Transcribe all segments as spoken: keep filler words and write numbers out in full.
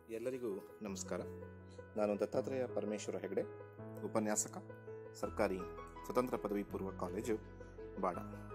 ಎಲ್ಲರಿಗೂ ನಮಸ್ಕಾರ. ನಾನು ದತ್ತಾತ್ರೇಯ ಪರಮೇಶ್ವರ ಹೆಗಡೆ, ಉಪನ್ಯಾಸಕ, ಸರ್ಕಾರಿ ಸ್ವತಂತ್ರ ಪದವಿ ಪೂರ್ವ ಕಾಲೇಜು ಬಾಡ.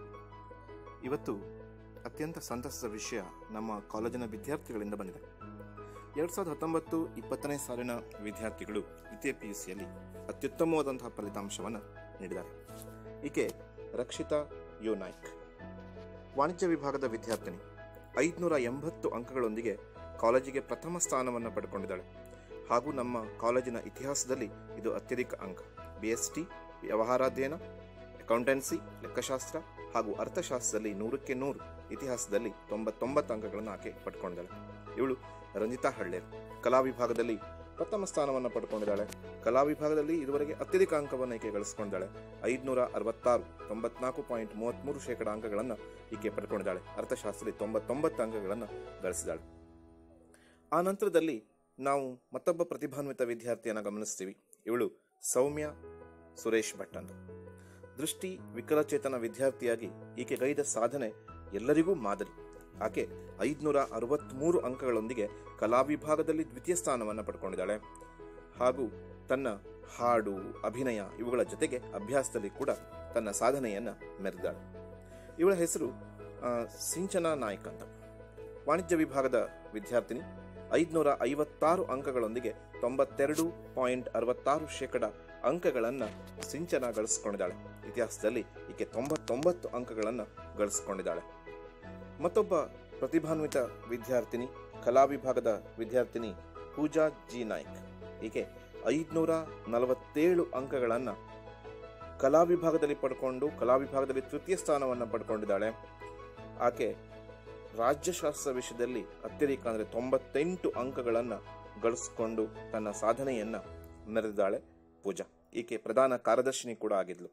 ಇವತ್ತು ಅತ್ಯಂತ ಸಂತಸದ ವಿಷಯ ನಮ್ಮ ಕಾಲೇಜಿನ ವಿದ್ಯಾರ್ಥಿಗಳಿಂದ ಬಂದಿದೆ. ಎರಡು ಸಾವಿರದ ಹತ್ತೊಂಬತ್ತು ಇಪ್ಪತ್ತನೇ ಸಾಲಿನ ವಿದ್ಯಾರ್ಥಿಗಳು ದ್ವಿತೀಯ ಪಿ ಯು ಸಿಯಲ್ಲಿ ಅತ್ಯುತ್ತಮವಾದಂತಹ ಫಲಿತಾಂಶವನ್ನು ನೀಡಿದ್ದಾರೆ. ಈಕೆ ರಕ್ಷಿತಾ ಯು ನಾಯ್ಕ್, ವಾಣಿಜ್ಯ ವಿಭಾಗದ ವಿದ್ಯಾರ್ಥಿನಿ. ಐದುನೂರ ಎಂಬತ್ತು ಅಂಕಗಳೊಂದಿಗೆ ಕಾಲೇಜಿಗೆ ಪ್ರಥಮ ಸ್ಥಾನವನ್ನು ಪಡ್ಕೊಂಡಿದ್ದಾಳೆ. ಹಾಗೂ ನಮ್ಮ ಕಾಲೇಜಿನ ಇತಿಹಾಸದಲ್ಲಿ ಇದು ಅತ್ಯಧಿಕ ಅಂಕ. ಬಿ ಎಸ್ ಟಿ, ವ್ಯವಹಾರಾಧ್ಯಯನ, ಅಕೌಂಟೆನ್ಸಿ, ಲೆಕ್ಕಶಾಸ್ತ್ರ ಹಾಗೂ ಅರ್ಥಶಾಸ್ತ್ರದಲ್ಲಿ ನೂರಕ್ಕೆ ನೂರು, ಇತಿಹಾಸದಲ್ಲಿ ತೊಂಬತ್ತೊಂಬತ್ತು ಅಂಕಗಳನ್ನು ಆಕೆ ಪಡ್ಕೊಂಡಿದ್ದಾಳೆ. ಇವಳು ರಂಜಿತಾ ಹಳ್ಳೇರ್. ಕಲಾ ವಿಭಾಗದಲ್ಲಿ ಪ್ರಥಮ ಸ್ಥಾನವನ್ನು ಪಡ್ಕೊಂಡಿದ್ದಾಳೆ. ಕಲಾ ವಿಭಾಗದಲ್ಲಿ ಇದುವರೆಗೆ ಅತ್ಯಧಿಕ ಅಂಕವನ್ನು ಈಕೆ ಗಳಿಸ್ಕೊಂಡಿದ್ದಾಳೆ. ಐದುನೂರ ಅರವತ್ತಾರು, ತೊಂಬತ್ನಾಲ್ಕು ಪಾಯಿಂಟ್ ಮೂವತ್ತ್ಮೂರು ಶೇಕಡ ಅಂಕಗಳನ್ನು ಈಕೆ ಪಡ್ಕೊಂಡಿದ್ದಾಳೆ. ಅರ್ಥಶಾಸ್ತ್ರದಲ್ಲಿ ತೊಂಬತ್ತೊಂಬತ್ತು ಅಂಕಗಳನ್ನು ಗಳಿಸಿದ್ದಾಳೆ. ಆ ನಂತರದಲ್ಲಿ ನಾವು ಮತ್ತೊಬ್ಬ ಪ್ರತಿಭಾನ್ವಿತ ವಿದ್ಯಾರ್ಥಿಯನ್ನು ಗಮನಿಸ್ತೀವಿ. ಇವಳು ಸೌಮ್ಯ ಸುರೇಶ್ ಭಟ್ ಅಂತ. ದೃಷ್ಟಿ ವಿಕಲಚೇತನ ವಿದ್ಯಾರ್ಥಿಯಾಗಿ ಈಕೆ ಗೈದ ಸಾಧನೆ ಎಲ್ಲರಿಗೂ ಮಾದರಿ. ಆಕೆ ಐದುನೂರ ಅರವತ್ತ್ಮೂರು ಅಂಕಗಳೊಂದಿಗೆ ಕಲಾ ವಿಭಾಗದಲ್ಲಿ ದ್ವಿತೀಯ ಸ್ಥಾನವನ್ನು ಪಡ್ಕೊಂಡಿದ್ದಾಳೆ. ಹಾಗೂ ತನ್ನ ಹಾಡು, ಅಭಿನಯ ಇವುಗಳ ಜೊತೆಗೆ ಅಭ್ಯಾಸದಲ್ಲಿ ಕೂಡ ತನ್ನ ಸಾಧನೆಯನ್ನು ಮೆರೆದಿದ್ದಾಳೆ. ಇವಳ ಹೆಸರು ಸಿಂಚನಾ ನಾಯ್ಕ್ ಅಂತ. ವಾಣಿಜ್ಯ ವಿಭಾಗದ ವಿದ್ಯಾರ್ಥಿನಿ. ಐದುನೂರ ಐವತ್ತಾರು ಅಂಕಗಳೊಂದಿಗೆ ತೊಂಬತ್ತೆರಡು ಪಾಯಿಂಟ್ ಅರವತ್ತಾರು ಶೇಕಡ ಅಂಕಗಳನ್ನು ಸಿಂಚನ ಗಳಿಸ್ಕೊಂಡಿದ್ದಾಳೆ. ಇತಿಹಾಸದಲ್ಲಿ ಈಕೆ ತೊಂಬತ್ತೊಂಬತ್ತು ಅಂಕಗಳನ್ನು ಗಳಿಸ್ಕೊಂಡಿದ್ದಾಳೆ. ಮತ್ತೊಬ್ಬ ಪ್ರತಿಭಾನ್ವಿತ ವಿದ್ಯಾರ್ಥಿನಿ, ಕಲಾ ವಿಭಾಗದ ವಿದ್ಯಾರ್ಥಿನಿ ಪೂಜಾ ಜಿ ನಾಯ್ಕ್. ಈಕೆ ಐದುನೂರ ನಲವತ್ತೇಳು ಅಂಕಗಳನ್ನು ಕಲಾ ವಿಭಾಗದಲ್ಲಿ ಪಡ್ಕೊಂಡು ಕಲಾ ವಿಭಾಗದಲ್ಲಿ ತೃತೀಯ ಸ್ಥಾನವನ್ನು ಪಡ್ಕೊಂಡಿದ್ದಾಳೆ. ಆಕೆ ರಾಜ್ಯಶಾಸ್ತ್ರ ವಿಷಯದಲ್ಲಿ ಅತ್ಯಧಿಕ ಅಂದರೆ ತೊಂಬತ್ತೆಂಟು ಅಂಕಗಳನ್ನು ಗಳಿಸ್ಕೊಂಡು ತನ್ನ ಸಾಧನೆಯನ್ನು ಮೆರೆದಿದ್ದಾಳೆ ಪೂಜಾ. ಈಕೆ ಪ್ರಧಾನ ಕಾರ್ಯದರ್ಶಿನಿ ಕೂಡ ಆಗಿದ್ಲು.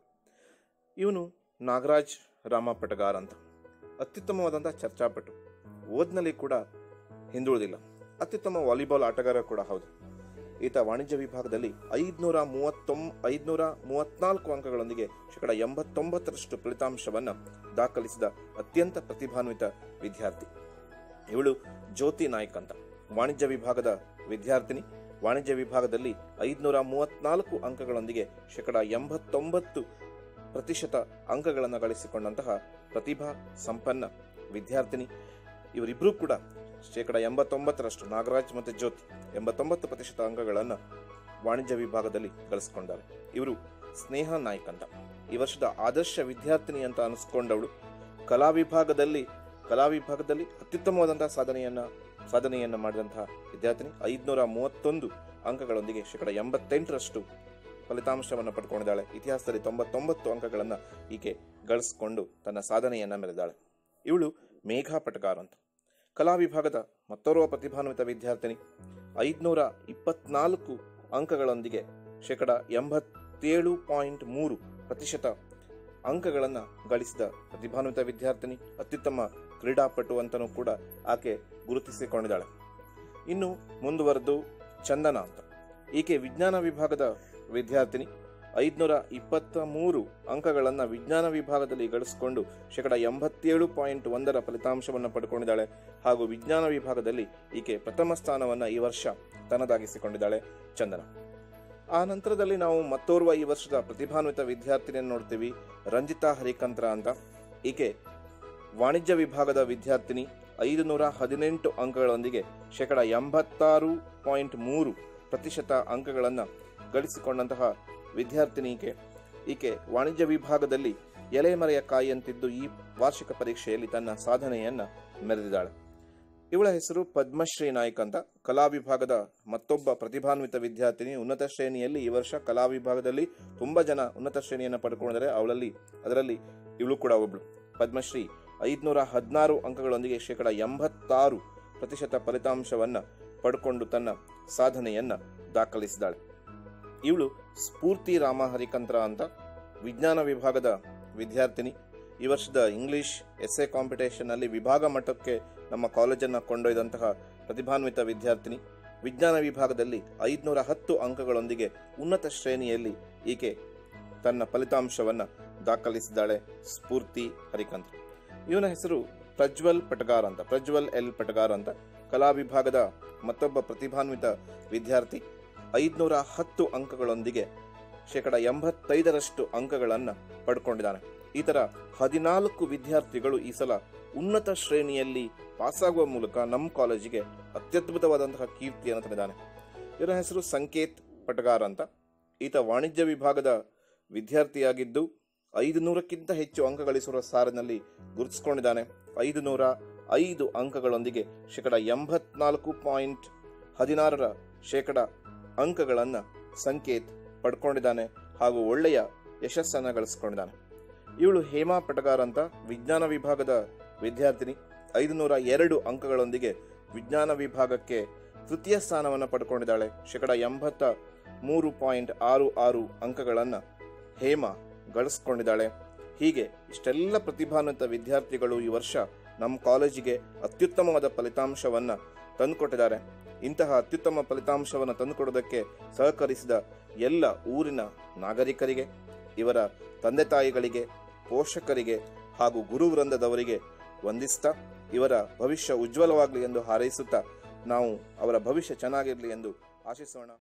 ಇವನು ನಾಗರಾಜ್ ರಾಮ ಪಟಗಾರ್ ಅಂತ. ಅತ್ಯುತ್ತಮವಾದಂಥ ಚರ್ಚಾಪಟು. ಓದಿನಲ್ಲಿ ಕೂಡ ಹಿಂದುಳಿದಿಲ್ಲ. ಅತ್ಯುತ್ತಮ ವಾಲಿಬಾಲ್ ಆಟಗಾರ ಕೂಡ ಹೌದು. ಈತ ವಾಣಿಜ್ಯ ವಿಭಾಗದಲ್ಲಿ ಐದುನೂರ ಮೂವತ್ತೊಂ ಐದುನೂರ ಮೂವತ್ನಾಲ್ಕು ಅಂಕಗಳೊಂದಿಗೆ ಶೇಕಡ ಎಂಬತ್ತೊಂಬತ್ತರಷ್ಟು ಫಲಿತಾಂಶವನ್ನು ದಾಖಲಿಸಿದ ಅತ್ಯಂತ ಪ್ರತಿಭಾನ್ವಿತ ವಿದ್ಯಾರ್ಥಿ. ಇವಳು ಜ್ಯೋತಿ ನಾಯ್ಕ್ ಅಂತ. ವಾಣಿಜ್ಯ ವಿಭಾಗದ ವಿದ್ಯಾರ್ಥಿನಿ. ವಾಣಿಜ್ಯ ವಿಭಾಗದಲ್ಲಿ ಐದುನೂರ ಮೂವತ್ನಾಲ್ಕು ಅಂಕಗಳೊಂದಿಗೆ ಶೇಕಡ ಎಂಬತ್ತೊಂಬತ್ತು ಪ್ರತಿಶತ ಅಂಕಗಳನ್ನು ಗಳಿಸಿಕೊಂಡಂತಹ ಪ್ರತಿಭಾ ಸಂಪನ್ನ ವಿದ್ಯಾರ್ಥಿನಿ. ಇವರಿಬ್ಬರೂ ಕೂಡ ಶೇಕಡ ಎಂಬತ್ತೊಂಬತ್ತರಷ್ಟು, ನಾಗರಾಜ್ ಮತ್ತು ಜ್ಯೋತಿ ಎಂಬತ್ತೊಂಬತ್ತು ಪ್ರತಿಶತ ಅಂಕಗಳನ್ನು ವಾಣಿಜ್ಯ ವಿಭಾಗದಲ್ಲಿ ಗಳಿಸ್ಕೊಂಡಾರೆ. ಇವರು ಸ್ನೇಹ ನಾಯ್ಕ್ ಅಂತ. ಈ ವರ್ಷದ ಆದರ್ಶ ವಿದ್ಯಾರ್ಥಿನಿ ಅಂತ ಅನಿಸ್ಕೊಂಡವಳು. ಕಲಾ ವಿಭಾಗದಲ್ಲಿ ಕಲಾ ವಿಭಾಗದಲ್ಲಿ ಅತ್ಯುತ್ತಮವಾದಂತಹ ಸಾಧನೆಯನ್ನ ಸಾಧನೆಯನ್ನು ಮಾಡಿದಂತಹ ವಿದ್ಯಾರ್ಥಿನಿ. ಐದುನೂರ ಮೂವತ್ತೊಂದು ಅಂಕಗಳೊಂದಿಗೆ ಶೇಕಡ ಎಂಬತ್ತೆಂಟರಷ್ಟು ಫಲಿತಾಂಶವನ್ನು ಪಡ್ಕೊಂಡಿದ್ದಾಳೆ. ಇತಿಹಾಸದಲ್ಲಿ ತೊಂಬತ್ತೊಂಬತ್ತು ಅಂಕಗಳನ್ನು ಈಕೆ ಗಳಿಸ್ಕೊಂಡು ತನ್ನ ಸಾಧನೆಯನ್ನು ಮೆರೆದಾಳೆ. ಇವಳು ಮೇಘಾ ಪಟಗಾರ್ ಅಂತ. ಕಲಾ ವಿಭಾಗದ ಮತ್ತೋರ್ವ ಪ್ರತಿಭಾನ್ವಿತ ವಿದ್ಯಾರ್ಥಿನಿ. ಐದುನೂರ ಇಪ್ಪತ್ನಾಲ್ಕು ಅಂಕಗಳೊಂದಿಗೆ ಶೇಕಡ ಎಂಬತ್ತೇಳು ಪಾಯಿಂಟ್ ಮೂರು ಪ್ರತಿಶತ ಅಂಕಗಳನ್ನು ಗಳಿಸಿದ ಪ್ರತಿಭಾನ್ವಿತ ವಿದ್ಯಾರ್ಥಿನಿ. ಅತ್ಯುತ್ತಮ ಕ್ರೀಡಾಪಟು ಅಂತಲೂ ಕೂಡ ಆಕೆ ಗುರುತಿಸಿಕೊಂಡಿದ್ದಾಳೆ. ಇನ್ನು ಮುಂದುವರೆದು ಚಂದನ ಅಂತ. ಈಕೆ ವಿಜ್ಞಾನ ವಿಭಾಗದ ವಿದ್ಯಾರ್ಥಿನಿ. ಐದುನೂರ ಇಪ್ಪತ್ತ ಮೂರು ಅಂಕಗಳನ್ನು ವಿಜ್ಞಾನ ವಿಭಾಗದಲ್ಲಿ ಗಳಿಸಿಕೊಂಡು ಶೇಕಡ ಎಂಬತ್ತೇಳು ಪಾಯಿಂಟ್ ಒಂದರ ಫಲಿತಾಂಶವನ್ನು ಪಡ್ಕೊಂಡಿದ್ದಾಳೆ. ಹಾಗೂ ವಿಜ್ಞಾನ ವಿಭಾಗದಲ್ಲಿ ಈಕೆ ಪ್ರಥಮ ಸ್ಥಾನವನ್ನು ಈ ವರ್ಷ ತನ್ನದಾಗಿಸಿಕೊಂಡಿದ್ದಾಳೆ ಚಂದನ. ಆ ನಂತರದಲ್ಲಿ ನಾವು ಮತ್ತೋರ್ವ ಈ ವರ್ಷದ ಪ್ರತಿಭಾನ್ವಿತ ವಿದ್ಯಾರ್ಥಿನಿಯನ್ನು ನೋಡ್ತೀವಿ, ರಂಜಿತಾ ಹರಿಕಂತ್ರ ಅಂತ. ಈಕೆ ವಾಣಿಜ್ಯ ವಿಭಾಗದ ವಿದ್ಯಾರ್ಥಿನಿ. ಐದುನೂರ ಹದಿನೆಂಟು ಅಂಕಗಳೊಂದಿಗೆ ಶೇಕಡ ಎಂಬತ್ತಾರು ಪಾಯಿಂಟ್ ಮೂರು ಪ್ರತಿಶತ ಅಂಕಗಳನ್ನು ಗಳಿಸಿಕೊಂಡಂತಹ ವಿದ್ಯಾರ್ಥಿನಿ ಈಕೆ. ಈಕೆ ವಾಣಿಜ್ಯ ವಿಭಾಗದಲ್ಲಿ ಎಲೆಮರೆಯ ಕಾಯಿಯಂತಿದ್ದು ಈ ವಾರ್ಷಿಕ ಪರೀಕ್ಷೆಯಲ್ಲಿ ತನ್ನ ಸಾಧನೆಯನ್ನು ಮೆರೆದಿದ್ದಾಳೆ. ಇವಳ ಹೆಸರು ಪದ್ಮಶ್ರೀ ನಾಯ್ಕ್ ಅಂತ. ಕಲಾ ವಿಭಾಗದ ಮತ್ತೊಬ್ಬ ಪ್ರತಿಭಾನ್ವಿತ ವಿದ್ಯಾರ್ಥಿನಿ. ಉನ್ನತ ಶ್ರೇಣಿಯಲ್ಲಿ ಈ ವರ್ಷ ಕಲಾ ವಿಭಾಗದಲ್ಲಿ ತುಂಬ ಜನ ಉನ್ನತ ಶ್ರೇಣಿಯನ್ನು ಪಡ್ಕೊಂಡಿದ್ದಾರೆ. ಅವಳಲ್ಲಿ ಅದರಲ್ಲಿ ಇವಳು ಕೂಡ ಒಬ್ಳು. ಪದ್ಮಶ್ರೀ ಐದುನೂರ ಹದಿನಾರು ಅಂಕಗಳೊಂದಿಗೆ ಶೇಕಡ ಎಂಬತ್ತಾರು ಪ್ರತಿಶತ ಫಲಿತಾಂಶವನ್ನು ಪಡ್ಕೊಂಡು ತನ್ನ ಸಾಧನೆಯನ್ನು ದಾಖಲಿಸಿದ್ದಾಳೆ. ಇವಳು ಸ್ಫೂರ್ತಿ ರಾಮ ಹರಿಕಂತ್ರ ಅಂತ. ವಿಜ್ಞಾನ ವಿಭಾಗದ ವಿದ್ಯಾರ್ಥಿನಿ. ಈ ವರ್ಷದ ಇಂಗ್ಲಿಷ್ ಎಸ್ಸೆ ಕಾಂಪಿಟೇಷನ್ ಅಲ್ಲಿ ವಿಭಾಗ ಮಟ್ಟಕ್ಕೆ ನಮ್ಮ ಕಾಲೇಜನ್ನು ಕೊಂಡೊಯ್ದಂತಹ ಪ್ರತಿಭಾನ್ವಿತ ವಿದ್ಯಾರ್ಥಿನಿ. ವಿಜ್ಞಾನ ವಿಭಾಗದಲ್ಲಿ ಐದುನೂರ ಹತ್ತು ಅಂಕಗಳೊಂದಿಗೆ ಉನ್ನತ ಶ್ರೇಣಿಯಲ್ಲಿ ಈಕೆ ತನ್ನ ಫಲಿತಾಂಶವನ್ನು ದಾಖಲಿಸಿದ್ದಾಳೆ ಸ್ಫೂರ್ತಿ ಹರಿಕಂತ್ರ. ಇವನ ಹೆಸರು ಪ್ರಜ್ವಲ್ ಪಟಗಾರ್ ಅಂತ. ಪ್ರಜ್ವಲ್ ಎಲ್ ಪಟಗಾರ್ ಅಂತ. ಕಲಾ ವಿಭಾಗದ ಮತ್ತೊಬ್ಬ ಪ್ರತಿಭಾನ್ವಿತ ವಿದ್ಯಾರ್ಥಿ ಐದುನೂರ ಹತ್ತು ಅಂಕಗಳೊಂದಿಗೆ ಶೇಕಡ ಎಂಬತ್ತೈದರಷ್ಟು ಅಂಕಗಳನ್ನು ಪಡ್ಕೊಂಡಿದ್ದಾನೆ. ಈ ಥರ ಹದಿನಾಲ್ಕು ವಿದ್ಯಾರ್ಥಿಗಳು ಈ ಸಲ ಉನ್ನತ ಶ್ರೇಣಿಯಲ್ಲಿ ಪಾಸಾಗುವ ಮೂಲಕ ನಮ್ಮ ಕಾಲೇಜಿಗೆ ಅತ್ಯದ್ಭುತವಾದಂತಹ ಕೀರ್ತಿಯನ್ನು ತಂದಿದ್ದಾನೆ. ಇವರ ಹೆಸರು ಸಂಕೇತ್ ಪಟಗಾರ್ ಅಂತ. ಈತ ವಾಣಿಜ್ಯ ವಿಭಾಗದ ವಿದ್ಯಾರ್ಥಿಯಾಗಿದ್ದು ಐದು ನೂರಕ್ಕಿಂತ ಹೆಚ್ಚು ಅಂಕ ಗಳಿಸುವ ಸಾಲಿನಲ್ಲಿ ಗುರುತಿಸಿಕೊಂಡಿದ್ದಾನೆ. ಐದು ನೂರ ಐದು ಅಂಕಗಳೊಂದಿಗೆ ಶೇಕಡ ಎಂಬತ್ನಾಲ್ಕು ಪಾಯಿಂಟ್ ಹದಿನಾರರ ಶೇಕಡ ಅಂಕಗಳನ್ನು ಸಂಕೇತ್ ಪಡ್ಕೊಂಡಿದ್ದಾನೆ ಹಾಗೂ ಒಳ್ಳೆಯ ಯಶಸ್ಸನ್ನು ಗಳಿಸ್ಕೊಂಡಿದ್ದಾನೆ. ಇವಳು ಹೇಮಾ ಪಟಗಾರ್ ಅಂತ ವಿಜ್ಞಾನ ವಿಭಾಗದ ವಿದ್ಯಾರ್ಥಿನಿ. ಐದು ನೂರ ಎರಡು ಅಂಕಗಳೊಂದಿಗೆ ವಿಜ್ಞಾನ ವಿಭಾಗಕ್ಕೆ ತೃತೀಯ ಸ್ಥಾನವನ್ನು ಪಡ್ಕೊಂಡಿದ್ದಾಳೆ. ಶೇಕಡ ಎಂಬತ್ತ ಮೂರು ಪಾಯಿಂಟ್ ಆರು ಆರು ಅಂಕಗಳನ್ನು ಹೇಮಾ ಗಳಿಸ್ಕೊಂಡಿದ್ದಾಳೆ. ಹೀಗೆ ಇಷ್ಟೆಲ್ಲ ಪ್ರತಿಭಾನ್ವಿತ ವಿದ್ಯಾರ್ಥಿಗಳು ಈ ವರ್ಷ ನಮ್ಮ ಕಾಲೇಜಿಗೆ ಅತ್ಯುತ್ತಮವಾದ ಫಲಿತಾಂಶವನ್ನು ತಂದುಕೊಟ್ಟಿದ್ದಾರೆ. ಇಂತಹ ಅತ್ಯುತ್ತಮ ಫಲಿತಾಂಶವನ್ನು ತಂದುಕೊಡೋದಕ್ಕೆ ಸಹಕರಿಸಿದ ಎಲ್ಲ ಊರಿನ ನಾಗರಿಕರಿಗೆ, ಇವರ ತಂದೆ ತಾಯಿಗಳಿಗೆ, ಪೋಷಕರಿಗೆ ಹಾಗೂ ಗುರುವೃಂದದವರಿಗೆ ವಂದಿಸ್ತಾ ಇವರ ಭವಿಷ್ಯ ಉಜ್ವಲವಾಗಲಿ ಎಂದು ಹಾರೈಸುತ್ತಾ ನಾವು ಅವರ ಭವಿಷ್ಯ ಚೆನ್ನಾಗಿರಲಿ ಎಂದು ಆಶಿಸೋಣ.